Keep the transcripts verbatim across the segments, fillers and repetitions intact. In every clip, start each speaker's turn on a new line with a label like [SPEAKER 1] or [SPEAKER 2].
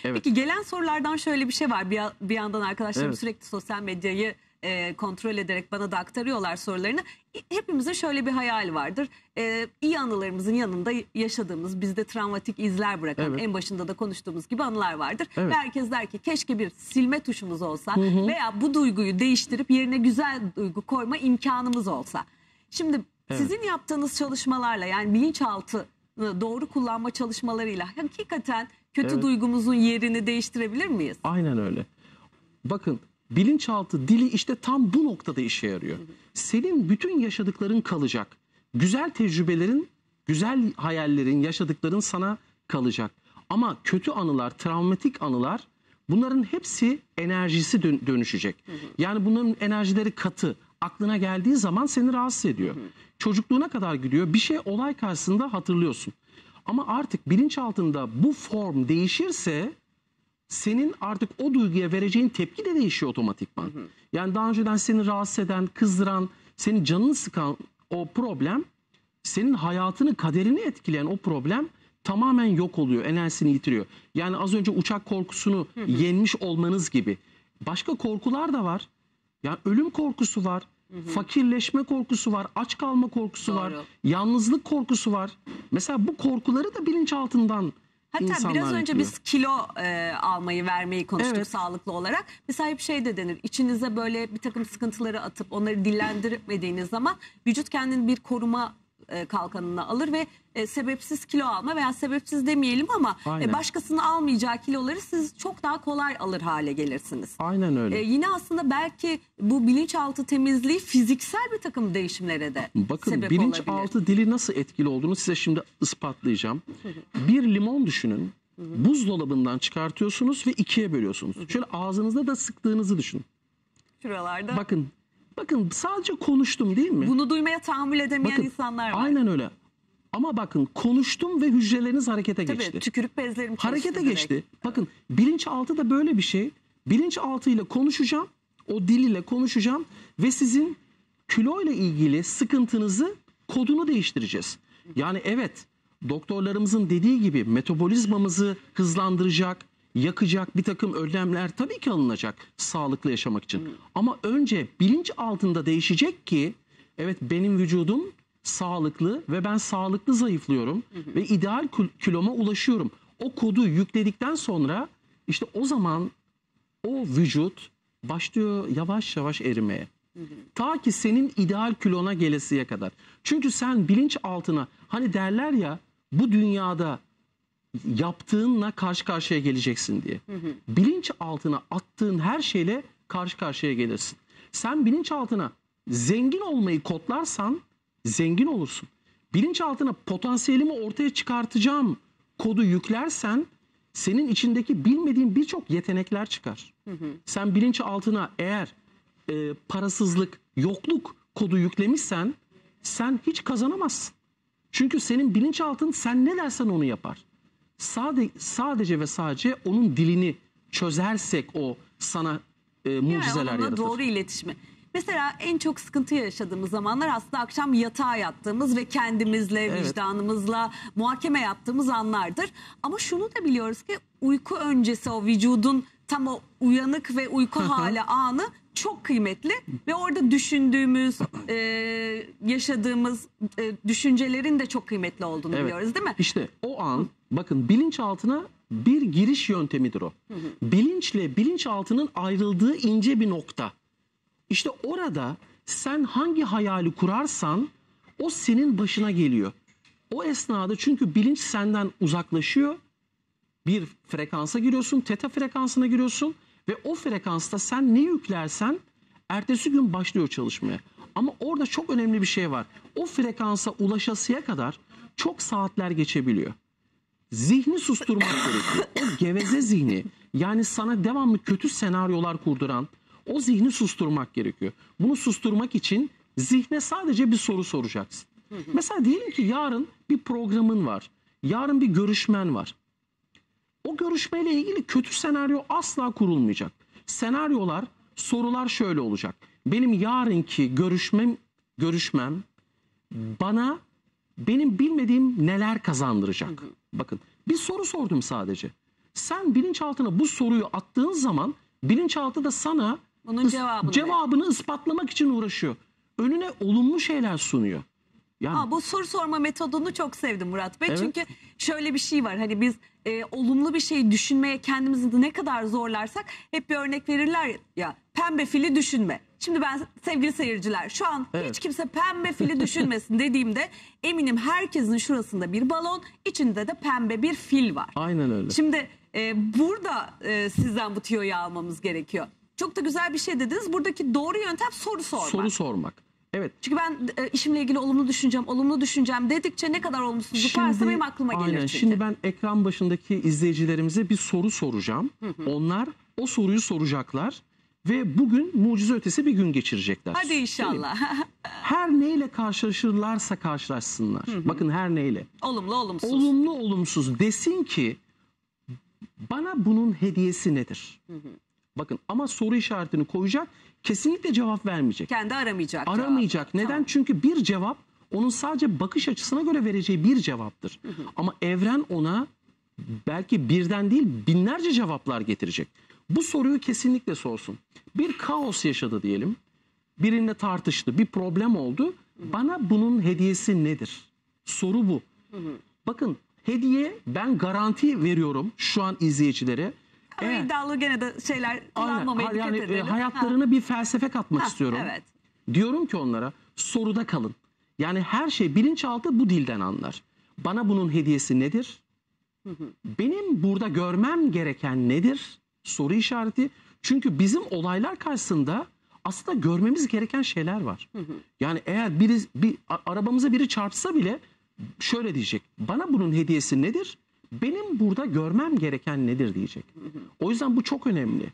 [SPEAKER 1] Evet.
[SPEAKER 2] Peki gelen sorulardan şöyle bir şey var. Bir, bir yandan arkadaşlarım
[SPEAKER 1] Evet.
[SPEAKER 2] sürekli sosyal medyayı e, kontrol ederek bana da aktarıyorlar sorularını. Hepimizin şöyle bir hayal vardır. E, iyi anılarımızın yanında yaşadığımız, bizde travmatik izler bırakan,
[SPEAKER 1] Evet.
[SPEAKER 2] en başında da konuştuğumuz gibi anılar vardır.
[SPEAKER 1] Evet.
[SPEAKER 2] Ve herkes der ki keşke bir silme tuşumuz olsa
[SPEAKER 1] Hı hı.
[SPEAKER 2] veya bu duyguyu değiştirip yerine güzel duygu koyma imkanımız olsa. Şimdi
[SPEAKER 1] Evet.
[SPEAKER 2] sizin yaptığınız çalışmalarla, yani bilinçaltı doğru kullanma çalışmalarıyla hakikaten kötü
[SPEAKER 1] Evet.
[SPEAKER 2] duygumuzun yerini değiştirebilir miyiz?
[SPEAKER 1] Aynen öyle. Bakın, bilinçaltı dili işte tam bu noktada işe yarıyor. Senin bütün yaşadıkların kalacak. Güzel tecrübelerin, güzel hayallerin, yaşadıkların sana kalacak. Ama kötü anılar, travmatik anılar, bunların hepsi enerjisi dön dönüşecek. Yani bunların enerjileri katı. Aklına geldiği zaman seni rahatsız ediyor. Çocukluğuna kadar gidiyor. Bir şey olay karşısında hatırlıyorsun. Ama artık bilinçaltında bu form değişirse senin artık o duyguya vereceğin tepki de değişiyor otomatikman. Hı hı. Yani daha önceden seni rahatsız eden, kızdıran, senin canını sıkan o problem, senin hayatını, kaderini etkileyen o problem tamamen yok oluyor, enerjisini yitiriyor. Yani az önce uçak korkusunu hı hı. yenmiş olmanız gibi. Başka korkular da var. Yani ölüm korkusu var, hı hı. fakirleşme korkusu var, aç kalma korkusu
[SPEAKER 2] Doğru.
[SPEAKER 1] var, yalnızlık korkusu var. Mesela bu korkuları da bilinçaltından
[SPEAKER 2] Hatta
[SPEAKER 1] İnsanlar
[SPEAKER 2] biraz önce
[SPEAKER 1] yapıyor.
[SPEAKER 2] biz kilo e, almayı, vermeyi konuştuk
[SPEAKER 1] Evet.
[SPEAKER 2] sağlıklı olarak. Mesela hep şey de denir, içinize böyle bir takım sıkıntıları atıp onları dillendirmediğiniz zaman vücut kendini bir koruma e, kalkanına alır ve e, sebepsiz kilo alma veya sebepsiz demeyelim ama e, başkasının almayacağı kiloları siz çok daha kolay alır hale gelirsiniz.
[SPEAKER 1] Aynen öyle.
[SPEAKER 2] E, yine aslında belki bu bilinçaltı temizliği fiziksel bir takım değişimlere de
[SPEAKER 1] Bakın,
[SPEAKER 2] sebep
[SPEAKER 1] bilinçaltı
[SPEAKER 2] olabilir.
[SPEAKER 1] dili nasıl etkili olduğunu size şimdi ispatlayacağım. Bir limon düşünün. Buzdolabından çıkartıyorsunuz ve ikiye bölüyorsunuz. Şöyle ağzınızda da sıktığınızı düşünün.
[SPEAKER 2] Şuralarda.
[SPEAKER 1] Bakın, bakın sadece konuştum değil mi?
[SPEAKER 2] Bunu duymaya tahammül edemeyen
[SPEAKER 1] Bakın,
[SPEAKER 2] insanlar var.
[SPEAKER 1] aynen öyle. Ama bakın, konuştum ve hücreleriniz harekete
[SPEAKER 2] Tabii,
[SPEAKER 1] geçti.
[SPEAKER 2] tükürük bezlerim
[SPEAKER 1] Harekete
[SPEAKER 2] çalıştı
[SPEAKER 1] geçti.
[SPEAKER 2] direkt.
[SPEAKER 1] Bakın, bilinçaltı da böyle bir şey. Bilinçaltı ile konuşacağım. O dil ile konuşacağım ve sizin kilo ile ilgili sıkıntınızı, kodunu değiştireceğiz. Yani evet, doktorlarımızın dediği gibi metabolizmamızı hızlandıracak, yakacak bir takım önlemler tabii ki alınacak sağlıklı yaşamak için. Hmm. Ama önce bilinç altında değişecek ki evet, benim vücudum sağlıklı ve ben sağlıklı zayıflıyorum hmm. ve ideal kiloma ulaşıyorum. O kodu yükledikten sonra işte o zaman o vücut başlıyor yavaş yavaş erimeye. Hı hı. Ta ki senin ideal kilona gelesiye kadar. Çünkü sen bilinç altına, hani derler ya, bu dünyada yaptığınla karşı karşıya geleceksin diye. Hı hı. Bilinç altına attığın her şeyle karşı karşıya gelirsin. Sen bilinç altına zengin olmayı kodlarsan zengin olursun. Bilinç altına potansiyelimi ortaya çıkartacağım kodu yüklersen senin içindeki bilmediğin birçok yetenekler çıkar. Hı hı. Sen bilinç altına eğer e, parasızlık, yokluk kodu yüklemişsen sen hiç kazanamazsın. Çünkü senin bilinçaltın sen ne dersen onu yapar. Sade, sadece ve sadece onun dilini çözersek o sana e, mucizeler
[SPEAKER 2] yani
[SPEAKER 1] yaratır.
[SPEAKER 2] Doğru iletişimi. Mesela en çok sıkıntı yaşadığımız zamanlar aslında akşam yatağa yattığımız ve kendimizle, evet. vicdanımızla muhakeme yaptığımız anlardır. Ama şunu da biliyoruz ki uyku öncesi o vücudun tam o uyanık ve uyku hali anı çok kıymetli. Ve orada düşündüğümüz, e, yaşadığımız e, düşüncelerin de çok kıymetli olduğunu evet. biliyoruz değil mi?
[SPEAKER 1] İşte o an bakın, bilinçaltına bir giriş yöntemidir o. Hı hı. Bilinçle bilinçaltının ayrıldığı ince bir nokta. İşte orada sen hangi hayali kurarsan o senin başına geliyor. O esnada çünkü bilinç senden uzaklaşıyor. Bir frekansa giriyorsun, teta frekansına giriyorsun ve o frekansta sen ne yüklersen ertesi gün başlıyor çalışmaya. Ama orada çok önemli bir şey var. O frekansa ulaşasıya kadar çok saatler geçebiliyor. Zihni susturmak gerekiyor. O geveze zihni, yani sana devamlı kötü senaryolar kurduran o zihni susturmak gerekiyor. Bunu susturmak için zihne sadece bir soru soracaksın. Hı hı. Mesela diyelim ki yarın bir programın var. Yarın bir görüşmen var. O görüşmeyle ilgili kötü senaryo asla kurulmayacak. Senaryolar, sorular şöyle olacak. Benim yarınki görüşmem, görüşmem bana benim bilmediğim neler kazandıracak? Hı hı. Bakın, bir soru sordum sadece. Sen bilinçaltına bu soruyu attığın zaman bilinçaltı da sana
[SPEAKER 2] Bunun
[SPEAKER 1] is-
[SPEAKER 2] cevabını
[SPEAKER 1] cevabını ispatlamak için uğraşıyor. Önüne olumlu şeyler sunuyor. Yani
[SPEAKER 2] Aa, bu soru sorma metodunu çok sevdim Murat Bey.
[SPEAKER 1] Evet.
[SPEAKER 2] Çünkü şöyle bir şey var. Hani biz e, olumlu bir şey düşünmeye kendimizi ne kadar zorlarsak hep bir örnek verirler ya. Pembe fili düşünme. Şimdi ben sevgili seyirciler şu an
[SPEAKER 1] Evet.
[SPEAKER 2] hiç kimse pembe fili düşünmesin dediğimde eminim herkesin şurasında bir balon, içinde de pembe bir fil var.
[SPEAKER 1] aynen öyle.
[SPEAKER 2] Şimdi e, burada e, sizden bu tüyoyu almamız gerekiyor. Çok da güzel bir şey dediniz. Buradaki doğru yöntem soru sormak.
[SPEAKER 1] Soru sormak. Evet.
[SPEAKER 2] Çünkü ben e, işimle ilgili olumlu düşüneceğim, olumluk düşüneceğim dedikçe ne kadar olumsuzluk varsa benim aklıma gelir
[SPEAKER 1] aynen,
[SPEAKER 2] çünkü.
[SPEAKER 1] Şimdi ben ekran başındaki izleyicilerimize bir soru soracağım. Onlar o soruyu soracaklar ve bugün mucize ötesi bir gün geçirecekler.
[SPEAKER 2] Hadi inşallah.
[SPEAKER 1] Her neyle karşılaşırlarsa karşılaşsınlar. Bakın her neyle.
[SPEAKER 2] Olumlu, olumsuz.
[SPEAKER 1] Olumlu olumsuz desin ki bana bunun hediyesi nedir? Bakın ama soru işaretini koyacak, kesinlikle cevap vermeyecek.
[SPEAKER 2] Kendi aramayacak.
[SPEAKER 1] Aramayacak.
[SPEAKER 2] cevabı.
[SPEAKER 1] Neden?
[SPEAKER 2] Tamam.
[SPEAKER 1] Çünkü bir cevap onun sadece bakış açısına göre vereceği bir cevaptır. Ama evren ona belki birden değil binlerce cevaplar getirecek. Bu soruyu kesinlikle sorsun. Bir kaos yaşadı diyelim. Biriyle tartıştı. Bir problem oldu. Bana bunun hediyesi nedir? Soru bu. Bakın hediye ben garanti veriyorum şu an izleyicilere.
[SPEAKER 2] Ama
[SPEAKER 1] Eğer-
[SPEAKER 2] iddialı gene de şeyler kullanmamaya
[SPEAKER 1] Aynen.
[SPEAKER 2] dikkat
[SPEAKER 1] Yani e,
[SPEAKER 2] edelim.
[SPEAKER 1] hayatlarını bir felsefe katmak
[SPEAKER 2] Ha,
[SPEAKER 1] istiyorum.
[SPEAKER 2] evet.
[SPEAKER 1] Diyorum ki onlara soruda kalın. Yani her şey bilinçaltı bu dilden anlar. Bana bunun hediyesi nedir? Benim burada görmem gereken nedir? Soru işareti. Çünkü bizim olaylar karşısında aslında görmemiz gereken şeyler var. Yani eğer biri, bir a- arabamıza biri çarpsa bile şöyle diyecek. Bana bunun hediyesi nedir? Benim burada görmem gereken nedir diyecek. O yüzden bu çok önemli.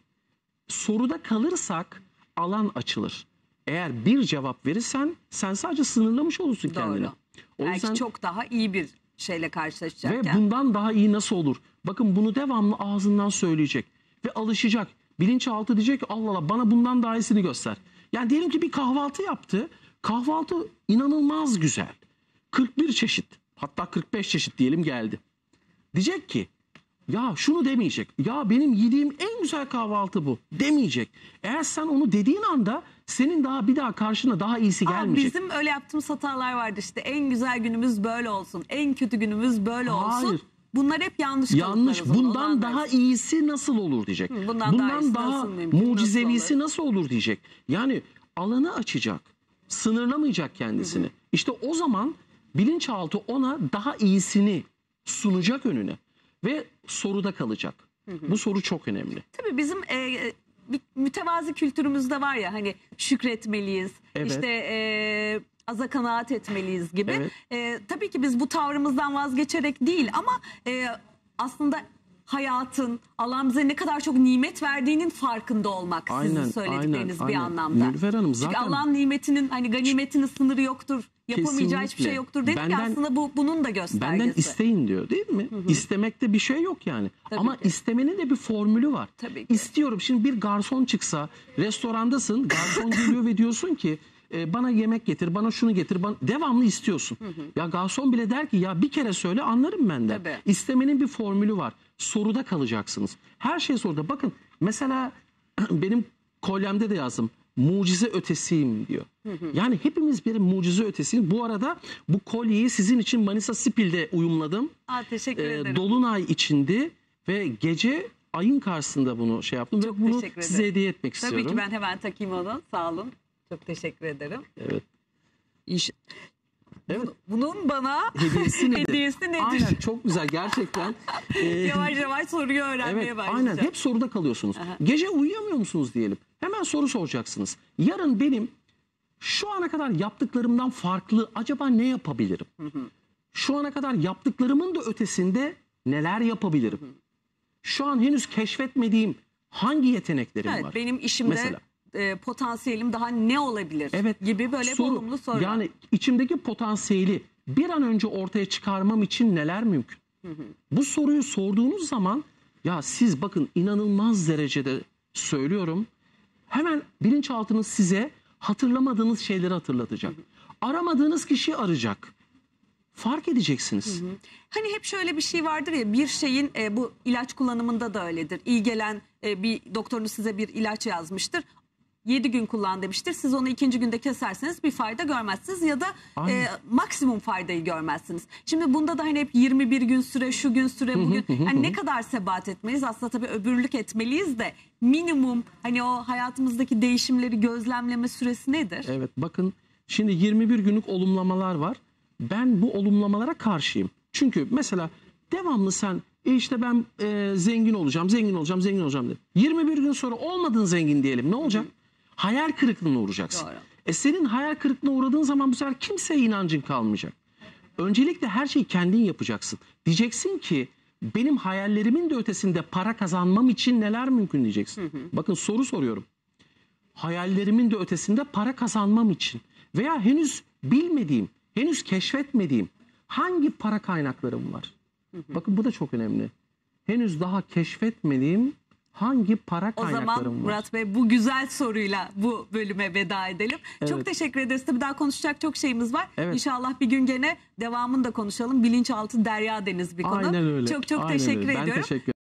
[SPEAKER 1] Soruda kalırsak alan açılır. Eğer bir cevap verirsen sen sadece sınırlamış olursun kendini.
[SPEAKER 2] Doğru.
[SPEAKER 1] O
[SPEAKER 2] Belki
[SPEAKER 1] yüzden
[SPEAKER 2] çok daha iyi bir şeyle
[SPEAKER 1] ve
[SPEAKER 2] karşılaşacakken.
[SPEAKER 1] bundan daha iyi nasıl olur? Bakın bunu devamlı ağzından söyleyecek ve alışacak. Bilinçaltı diyecek ki Allah Allah bana bundan daha iyisini göster. Yani diyelim ki bir kahvaltı yaptı. Kahvaltı inanılmaz güzel. kırk bir çeşit hatta kırk beş çeşit diyelim geldi. Diyecek ki ya şunu demeyecek. Ya benim yediğim en güzel kahvaltı bu demeyecek. Eğer sen onu dediğin anda senin daha bir daha karşına daha iyisi
[SPEAKER 2] Aa,
[SPEAKER 1] gelmeyecek.
[SPEAKER 2] bizim öyle yaptığımız hatalar vardı işte. En güzel günümüz böyle olsun. En kötü günümüz böyle olsun.
[SPEAKER 1] Hayır.
[SPEAKER 2] Bunlar hep yanlış
[SPEAKER 1] Yanlış.
[SPEAKER 2] kalıplar o zaman,
[SPEAKER 1] Bundan
[SPEAKER 2] onu
[SPEAKER 1] daha
[SPEAKER 2] anlarız.
[SPEAKER 1] iyisi nasıl olur diyecek.
[SPEAKER 2] Hı, bundan daha iyisi
[SPEAKER 1] daha
[SPEAKER 2] nasıl mümkün,
[SPEAKER 1] mucizevisi
[SPEAKER 2] nasıl
[SPEAKER 1] nasıl olur diyecek. Yani alanı açacak. Sınırlamayacak kendisini. İşte o zaman bilinçaltı ona daha iyisini sunacak önüne. Ve soruda kalacak. Bu soru çok önemli.
[SPEAKER 2] Tabii bizim e, bir mütevazi kültürümüzde var ya hani şükretmeliyiz.
[SPEAKER 1] Evet.
[SPEAKER 2] İşte e, aza kanaat etmeliyiz gibi.
[SPEAKER 1] Evet.
[SPEAKER 2] E, tabii ki biz bu tavrımızdan vazgeçerek değil ama e, aslında hayatın Allah bize ne kadar çok nimet verdiğinin farkında olmak
[SPEAKER 1] Aynen,
[SPEAKER 2] sizin söyledikleriniz
[SPEAKER 1] aynen,
[SPEAKER 2] bir
[SPEAKER 1] aynen.
[SPEAKER 2] anlamda.
[SPEAKER 1] Nilüfer Hanım, zaten-
[SPEAKER 2] Çünkü Allah'ın nimetinin hani ganimetinin sınırı yoktur. Yapamayacağı hiçbir
[SPEAKER 1] Kesinlikle.
[SPEAKER 2] şey yoktur dedik ya
[SPEAKER 1] Benden-
[SPEAKER 2] aslında bu bunun da göstergesi.
[SPEAKER 1] Benden isteyin diyor değil mi? İstemekte bir şey yok yani.
[SPEAKER 2] Tabii
[SPEAKER 1] Ama
[SPEAKER 2] ki.
[SPEAKER 1] istemenin de bir formülü var.
[SPEAKER 2] Tabii ki.
[SPEAKER 1] İstiyorum. Şimdi bir garson çıksa restorandasın. Garson geliyor ve diyorsun ki e, bana yemek getir, bana şunu getir. Bana... Devamlı istiyorsun. Ya garson bile der ki ya bir kere söyle anlarım ben de.
[SPEAKER 2] Tabii.
[SPEAKER 1] İstemenin bir formülü var. Soruda kalacaksınız. Her şey soruda. Bakın mesela benim kolyemde de yazdım. Mucize ötesiyim diyor. Yani hepimiz bir mucize ötesiyiz. Bu arada bu kolyeyi sizin için Manisa Spil'de uyumladım.
[SPEAKER 2] Aa, teşekkür
[SPEAKER 1] Ee,
[SPEAKER 2] ederim.
[SPEAKER 1] Dolunay içindi ve gece ayın karşısında bunu şey yaptım
[SPEAKER 2] Çok
[SPEAKER 1] ve bunu
[SPEAKER 2] teşekkür
[SPEAKER 1] size
[SPEAKER 2] ederim.
[SPEAKER 1] hediye etmek
[SPEAKER 2] Tabii
[SPEAKER 1] istiyorum.
[SPEAKER 2] ki ben hemen takayım onu. Sağ olun. Çok teşekkür ederim.
[SPEAKER 1] Evet.
[SPEAKER 2] İş...
[SPEAKER 1] Evet.
[SPEAKER 2] Bunun bana
[SPEAKER 1] Hediyesi nedir?
[SPEAKER 2] hediyesi nedir?
[SPEAKER 1] Aynen, çok güzel gerçekten. Ee,
[SPEAKER 2] Yavaş yavaş soruyu öğrenmeye
[SPEAKER 1] Evet,
[SPEAKER 2] başlayacağım.
[SPEAKER 1] aynen hep soruda kalıyorsunuz.
[SPEAKER 2] Aha.
[SPEAKER 1] Gece uyuyamıyor musunuz diyelim. Hemen soru soracaksınız. Yarın benim şu ana kadar yaptıklarımdan farklı acaba ne yapabilirim? Şu ana kadar yaptıklarımın da ötesinde neler yapabilirim? Şu an henüz keşfetmediğim hangi yeteneklerim
[SPEAKER 2] Evet,
[SPEAKER 1] var?
[SPEAKER 2] benim işimde
[SPEAKER 1] Mesela.
[SPEAKER 2] e, potansiyelim daha ne olabilir
[SPEAKER 1] Evet,
[SPEAKER 2] gibi böyle
[SPEAKER 1] soru.
[SPEAKER 2] bir olumlu soru.
[SPEAKER 1] Yani içimdeki potansiyeli bir an önce ortaya çıkarmam için neler mümkün? Bu soruyu sorduğunuz zaman ya siz bakın inanılmaz derecede söylüyorum. Hemen bilinçaltınız size hatırlamadığınız şeyleri hatırlatacak. Aramadığınız kişi arayacak. fark edeceksiniz.
[SPEAKER 2] Hani hep şöyle bir şey vardır ya, bir şeyin e, bu ilaç kullanımında da öyledir. İyi gelen e, bir doktorunuz size bir ilaç yazmıştır. yedi gün kullan demiştir. Siz onu ikinci günde keserseniz bir fayda görmezsiniz ya da
[SPEAKER 1] Aynen.
[SPEAKER 2] e, maksimum faydayı görmezsiniz. Şimdi bunda da hani hep yirmi bir gün süre, şu gün süre, bugün hani ne kadar sebat etmeliyiz? Aslında tabii öbürlük etmeliyiz de minimum hani o hayatımızdaki değişimleri gözlemleme süresi nedir?
[SPEAKER 1] Evet, bakın şimdi yirmi bir günlük olumlamalar var. Ben bu olumlamalara karşıyım. Çünkü mesela devamlı sen e işte ben e, zengin olacağım, zengin olacağım, zengin olacağım de. yirmi bir gün sonra olmadın zengin diyelim. Ne olacak? Hayal kırıklığına uğrayacaksın.
[SPEAKER 2] Doğru.
[SPEAKER 1] E senin hayal kırıklığına uğradığın zaman bu sefer kimseye inancın kalmayacak. Öncelikle her şeyi kendin yapacaksın. Diyeceksin ki benim hayallerimin de ötesinde para kazanmam için neler mümkün diyeceksin. Hı hı. Bakın soru soruyorum. Hayallerimin de ötesinde para kazanmam için veya henüz bilmediğim, henüz keşfetmediğim hangi para kaynaklarım var? Hı hı. Bakın bu da çok önemli. Henüz daha keşfetmediğim hangi para
[SPEAKER 2] O
[SPEAKER 1] kaynaklarım
[SPEAKER 2] zaman
[SPEAKER 1] var?
[SPEAKER 2] Murat Bey bu güzel soruyla bu bölüme veda edelim.
[SPEAKER 1] Evet.
[SPEAKER 2] Çok teşekkür ederiz. Tabii daha konuşacak çok şeyimiz var.
[SPEAKER 1] Evet.
[SPEAKER 2] İnşallah bir gün gene devamını da konuşalım. Bilinçaltı derya deniz bir konu.
[SPEAKER 1] Aynen öyle.
[SPEAKER 2] Çok çok
[SPEAKER 1] Aynen
[SPEAKER 2] teşekkür
[SPEAKER 1] öyle. Ben
[SPEAKER 2] ediyorum.
[SPEAKER 1] teşekkür